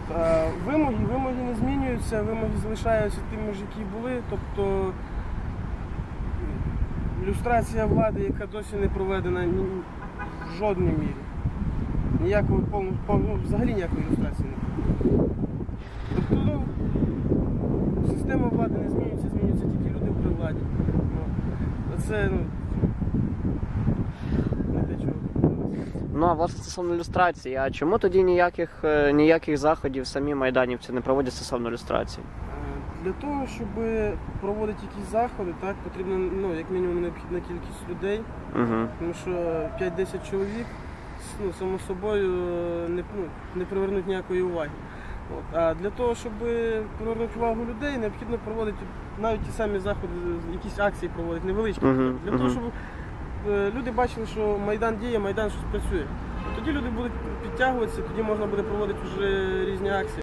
Вимоги не змінюються, вимоги залишаються тими ж, які були. Тобто люстрація влади, яка досі не проведена в жодній мірі. Взагалі ніякої люстрації не проведена. Тобто система влади не змінюється, змінюються тільки люди при владі. Це не те, чого. Ну, а власне стосовно люстрації, а чому тоді ніяких заходів самі майданівці не проводять стосовно люстрації? Для того, щоб проводити якісь заходи, так, потрібно, як мінімум, необхідна кількість людей, тому що 5-10 чоловік, само собою, не привернуть ніякої уваги. А для того, щоб привернути увагу людей, необхідно проводити навіть ті самі заходи, якісь акції проводити, невеличкі. Для того, щоб люди бачили, що Майдан діє, Майдан щось працює. Тоді люди будуть підтягуватися, тоді можна буде проводити вже різні акції.